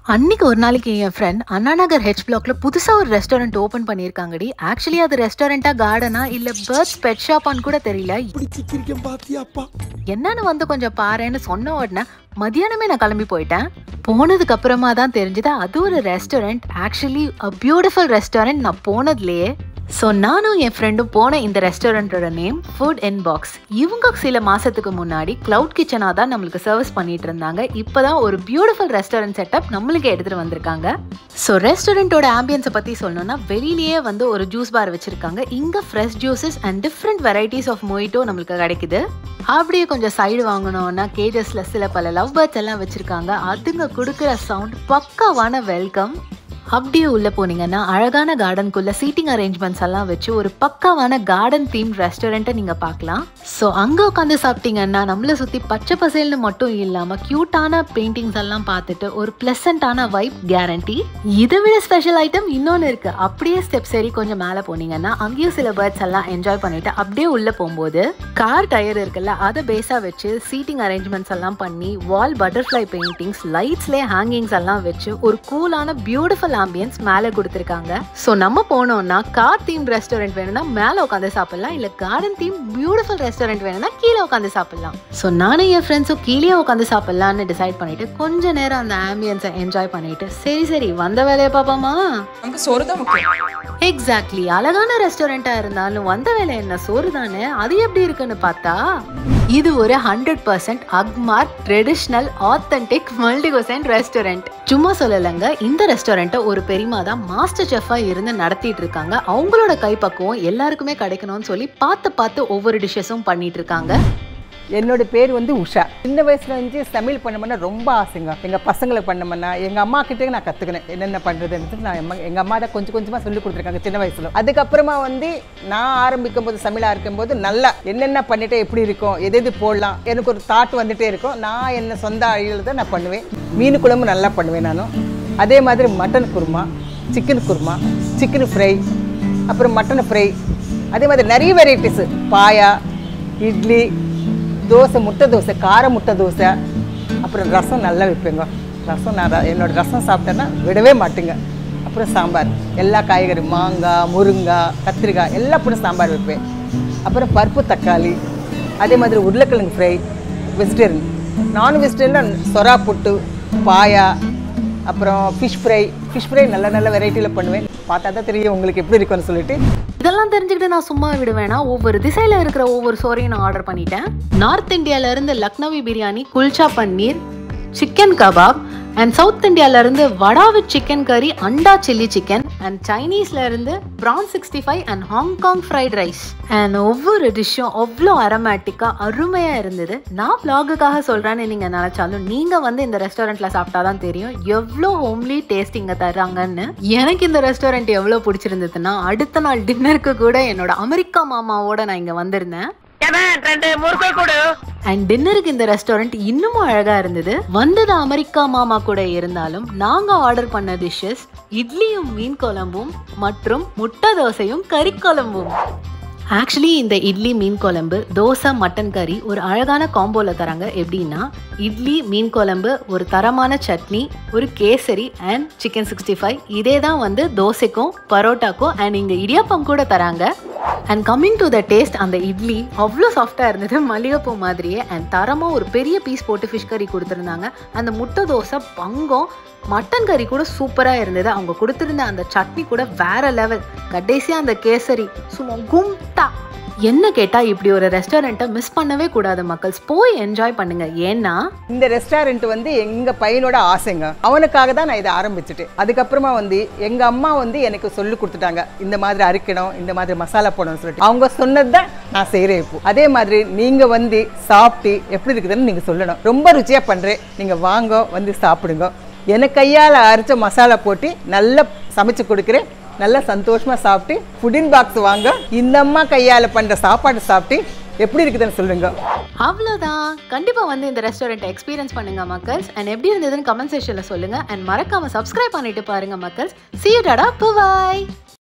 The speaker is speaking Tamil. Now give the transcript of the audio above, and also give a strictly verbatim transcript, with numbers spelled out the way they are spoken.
அன்னைக்கு ஒரு நாளைக்கு என் ஃப்ரெண்ட் அண்ணா நகர் ஹெச் பிளாக்ல புதுசா ஒரு ரெஸ்டாரண்ட் ஓபன் பண்ணிருக்காங்கடி. ஆக்சுவலி அது ரெஸ்டாரண்டா கார்டனா இல்ல பேர்ட்ஸ் பெட் ஷாப்பான்னு கூட தெரியல. என்னன்னு வந்து கொஞ்சம் பாருன்னு சொன்ன உடனே மதியானமே நான் கிளம்பி போயிட்டேன். போனதுக்கு அப்புறமா தான் தெரிஞ்சது அது ஒரு restaurant. Actually a beautiful restaurant. நான் போனதுலயே ஸோ நானும் என் ஃப்ரெண்டும் போன இந்த ரெஸ்டாரண்ட்டோட நேம் ஃபுட் அண்ட் பாக்ஸ். இவங்க சில மாசத்துக்கு முன்னாடி கிளவுட் கிச்சனாக தான் நம்மளுக்கு சர்வீஸ் பண்ணிட்டு இருந்தாங்க. இப்போதான் ஒரு பியூட்டிஃபுல் ரெஸ்டாரண்ட் செட்டப் நம்மளுக்கு எடுத்துட்டு வந்திருக்காங்க. ஸோ ரெஸ்டாரண்ட்டோட ஆம்பியன்ஸை பற்றி சொல்லணும்னா வெளியிலேயே வந்து ஒரு ஜூஸ் பார் வச்சிருக்காங்க. இங்கே fresh juices and different varieties of mojito நம்மளுக்கு கிடைக்குது. அப்படியே கொஞ்சம் சைடு வாங்கணும்னா கேஜஸ்ல சில பல லவ் பேர்ட்ஸ் எல்லாம் வச்சிருக்காங்க. அதுங்க கொடுக்குற சவுண்ட் பக்காவான வெல்கம். அப்படியே உள்ள போனீங்கன்னா அழகான கார்டனுக்குள்ள சீட்டிங் அரேஞ்ச்மெண்ட்ஸ் எல்லாம் வச்சு ஒரு பக்காவான கார்டன் தீம் ரெஸ்டாரண்ட்டை நீங்க பார்க்கலாம். ஸோ அங்க உட்காந்து சாப்பிட்டீங்கன்னா நம்மளை சுத்தி பச்சை பசேல்னு மட்டும் இல்லாம கியூட்டான பெயிண்டிங்ஸ் எல்லாம் பார்த்துட்டு ஒரு பிளசண்டான வைப் கேரண்டி. இதை விட ஸ்பெஷல் ஐட்டம் இன்னொன்னு இருக்கு. அப்படியே ஸ்டெப்ஸ் ஏறி கொஞ்சம் மேலே போனீங்கன்னா அங்கேயும் சில பேர்ட்ஸ் எல்லாம் என்ஜாய் பண்ணிட்டு அப்படியே உள்ள போகும்போது கார் டயர் இருக்குல்ல அதை பேஸா வச்சு சீட்டிங் அரேஞ்ச்மெண்ட்ஸ் எல்லாம் பண்ணி வால் பட்டர்ஃப்ளை பெயிண்டிங்ஸ் லைட்ஸ்லேயே ஹேங்கிங்ஸ் எல்லாம் வச்சு ஒரு கூலான பியூட்டிஃபுல் ஆம்பியன்ஸ் மேலே கொடுத்துருக்காங்க. ஸோ நம்ம போனோம்னா கார் தீம் ரெஸ்டாரண்ட் வேணும்னா மேலே உட்காந்து சாப்பிடலாம், இல்லை கார்டன் தீம் பியூட்டிஃபுல் ரெஸ்டாரண்ட் வேணும்னா கீழே உட்காந்து சாப்பிடலாம். ஸோ நானும் என் ஃப்ரெண்ட்ஸும் கீழே உட்காந்து சாப்பிடலாம்னு டிசைட் பண்ணிட்டு கொஞ்ச நேரம் அந்த ஆம்பியன்ஸை என்ஜாய் பண்ணிட்டு சரி சரி வந்த வேலையை பார்ப்போமா. எக்ஸாக்ட்லி. அழகான ரெஸ்டாரண்டா இருந்தாலும் வந்த வேலை என்ன சோறு தானே. அது எப்படி இருக்குன்னு பார்த்தா இது ஒரு hundred percent Agmark traditional authentic multi cuisine restaurant. சும்மா சொல்லலைங்க, இந்த ரெஸ்டாரண்ட்டை ஒரு பெரியமா தான் மாஸ்டர் செஃபா இருந்து நடத்திட்டு இருக்காங்க. அவங்களோட கைப்பக்குவம் எல்லாருக்குமே கிடைக்கணும்னு சொல்லி பார்த்து பார்த்து ஒவ்வொரு டிஷ்ஷஸும் பண்ணிட்டு இருக்காங்க. என்னோட பேர் வந்து உஷா. சின்ன வயசுல இருந்து சமையல் பண்ணோம்னா ரொம்ப ஆசைங்க. எங்கள் பசங்களுக்கு பண்ணோம்னா எங்கள் அம்மா கிட்டே நான் கற்றுக்கினேன் என்னென்ன பண்ணுறதுன்னு. நான் எங்கள் அம்மா தான் கொஞ்சம் கொஞ்சமாக சொல்லி கொடுத்துருக்காங்க சின்ன வயசில். அதுக்கப்புறமா வந்து நான் ஆரம்பிக்கும் போது சமையலாக இருக்கும்போது நல்லா என்னென்ன பண்ணிட்டு எப்படி இருக்கும், எது எது போடலாம் எனக்கு ஒரு தாட் வந்துகிட்டே இருக்கும். நான் என்ன சொந்த அழியில் தான் நான் பண்ணுவேன். மீன் குழம்பு நல்லா பண்ணுவேன் நானும். அதே மாதிரி mutton kurma, chicken kurma, chicken fry, அப்புறம் மட்டன் ஃப்ரை, அதே மாதிரி நிறைய வெரைட்டிஸு, பாயா, இட்லி, தோசை, முட்டை தோசை, கார முட்டை தோசை, அப்புறம் ரசம் நல்லா வைப்பேங்க. ரசம் நான் என்னோட ரசம் சாப்பிட்டேன்னா விடவே மாட்டேங்க. அப்புறம் சாம்பார், எல்லா காய்கறி, மாங்காய், முருங்காய், கத்திரிக்காய் எல்லாம் போட்டு சாம்பார் வைப்பேன். அப்புறம் பருப்பு தக்காளி, அதே மாதிரி உருளைக்கிழங்கு ஃப்ரை, வெஜிடேரியன். நான் வெஜிடேரியன் சொரா புட்டு, பாயா, அப்புறம் ஃபிஷ் ஃப்ரை. ஃபிஷ் ஃப்ரை நல்ல நல்ல வெரைட்டியில் பண்ணுவேன். பார்த்தா தான் தெரியும் உங்களுக்கு எப்படி இருக்குன்னு சொல்லிட்டு. இதெல்லாம் தெரிஞ்சுக்கிட்டு நான் சும்மா விடுவேனா. ஒவ்வொரு திசையில இருக்கிற ஒவ்வொரு சோறையும் நான் ஆர்டர் பண்ணிட்டேன். நார்த் இந்தியால இருந்து Lucknowi biryani, kulcha paneer, chicken kebab, and South இந்தியால இருந்து வடா வித் சிக்கன் கறி, அண்டா சில்லி சிக்கன், அண்ட் சைனீஸ்ல இருந்து prawn sixty five and Hong Kong fried rice. And ஒவ்வொரு டிஷ்ஷும் அவ்வளோ அரோமேட்டிக்கா அருமையா இருந்தது. நான் vlogகாக சொல்றேன்னு நீங்க நினைச்சாலும் நீங்க வந்து இந்த ரெஸ்டாரண்ட்ல சாப்பிட்டாதான் தெரியும் எவ்வளோ ஹோம்லி டேஸ்ட் இங்க தர்றாங்கன்னு. எனக்கு இந்த ரெஸ்டாரண்ட் எவ்வளோ பிடிச்சிருந்ததுன்னா அடுத்த நாள் டின்னருக்கு கூட என்னோட அமெரிக்கா மாமாவோட நான் இங்க வந்திருந்தேன். அண்ட் டின்னருக்கு இந்த ரெஸ்டாரண்ட் இன்னமும் அழகா இருந்தது. வந்தது அமெரிக்கா மாமா கூட இருந்தாலும் நாங்க ஆர்டர் பண்ண டிஷ்ஷஸ் இட்லியும் மீன் குழம்பும் மற்றும் முட்டை தோசையும் கறி குழம்பும். ஆக்சுவலி இந்த இட்லி மீன் குழம்பு, தோசை மட்டன் கறி ஒரு அழகான காம்போல தராங்க. எப்படின்னா இட்லி மீன் குழம்பு, ஒரு தரமான சட்னி, ஒரு kesari and chicken sixty five. இதே தான் வந்து தோசைக்கும் பரோட்டாக்கும் அண்ட் இங்கே இடியாப்பம் கூட தராங்க. And coming to the taste, அந்த இட்லி அவ்வளோ சாஃப்டாக இருந்தது, மல்லிகைப்பூ மாதிரியே. அண்ட் தரமாக ஒரு பெரிய பீஸ் போட்டு ஃபிஷ் கறி கொடுத்துருந்தாங்க. அந்த முட்டை தோசை பங்கம், மட்டன் கறி கூட சூப்பராக இருந்தது. அவங்க கொடுத்துருந்த அந்த சட்னி கூட வேற லெவல். கடைசியாக அந்த கேசரி சும்மா கும்தா. என்ன கேட்டா இப்படி ஒரு ரெஸ்டாரண்ட்டை மிஸ் பண்ணவே கூடாது மக்கள்ஸ். போய் என்ஜாய் பண்ணுங்க. ஏன்னா இந்த ரெஸ்டாரண்ட் வந்து எங்க பையனோட ஆசைங்க. அவனுக்காக தான் நான் இதை ஆரம்பிச்சுட்டேன். அதுக்கப்புறமா வந்து எங்க அம்மா வந்து எனக்கு சொல்லி கொடுத்துட்டாங்க இந்த மாதிரி அரிக்கணும், இந்த மாதிரி மசாலா போடணும்னு சொல்லிட்டு. அவங்க சொன்னது தான் நான் செய்கிறேன் இப்போ. அதே மாதிரி நீங்க வந்து சாப்பிட்டு எப்படி இருக்குதுன்னு நீங்க சொல்லணும். ரொம்ப ருச்சியா பண்றேன், நீங்க வாங்க வந்து சாப்பிடுங்க. எனக்கு கையால் அரைச்ச மசாலா போட்டு நல்லா சமைச்சு கொடுக்குறேன். நல்லா சந்தோஷமா சாப்பிட்டு ஃபுட்டின் பாக்ஸ் வாங்க. இந்த அம்மா கையால் பண்ற சாப்பாடு சாப்பிட்டு எப்படி இருக்குதுன்னு சொல்லுங்க. அவ்வளோதான். கண்டிப்பா வந்து இந்த ரெஸ்டாரண்ட்டை எக்ஸ்பீரியன்ஸ் பண்ணுங்க மக்கள்ஸ். அண்ட் எப்படி இருந்ததுன்னு கமெண்ட் செக்ஷன்ல சொல்லுங்க. அண்ட் மறக்காம சப்ஸ்கிரைப் பண்ணிட்டு பாருங்க மக்கள்ஸ். See you, tada, bye.